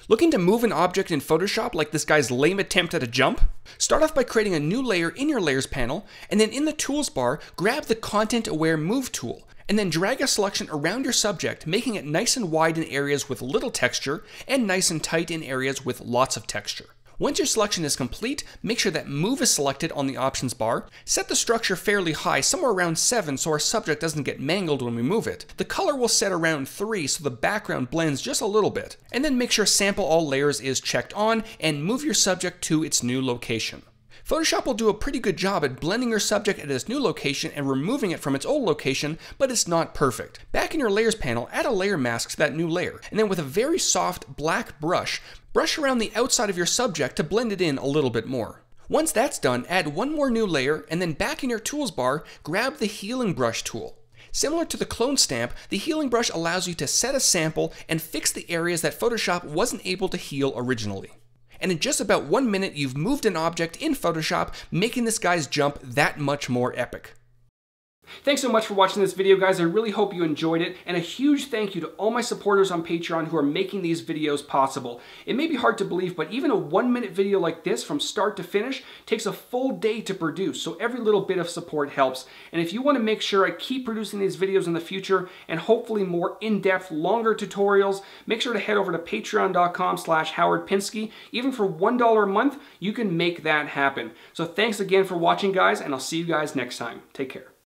Looking to move an object in Photoshop like this guy's lame attempt at a jump? Start off by creating a new layer in your Layers panel, and then in the Tools bar, grab the Content Aware Move tool, and then drag a selection around your subject, making it nice and wide in areas with little texture, and nice and tight in areas with lots of texture. Once your selection is complete, make sure that Move is selected on the Options bar. Set the structure fairly high, somewhere around 7, so our subject doesn't get mangled when we move it. The color will set around 3, so the background blends just a little bit. And then make sure Sample All Layers is checked on, and move your subject to its new location. Photoshop will do a pretty good job at blending your subject at its new location and removing it from its old location, but it's not perfect. Back in your Layers panel, add a layer mask to that new layer, and then with a very soft black brush, brush around the outside of your subject to blend it in a little bit more. Once that's done, add one more new layer, and then back in your Tools bar, grab the Healing Brush tool. Similar to the clone stamp, the Healing Brush allows you to set a sample and fix the areas that Photoshop wasn't able to heal originally. And in just about 1 minute, you've moved an object in Photoshop, making this guy's jump that much more epic. Thanks so much for watching this video, guys. I really hope you enjoyed it, and a huge thank you to all my supporters on Patreon who are making these videos possible. It may be hard to believe, but even a 1-minute video like this from start to finish takes a full day to produce, so every little bit of support helps. And if you want to make sure I keep producing these videos in the future, and hopefully more in-depth, longer tutorials, make sure to head over to patreon.com/HowardPinsky. Even for $1 a month, you can make that happen. So thanks again for watching, guys, and I'll see you guys next time. Take care.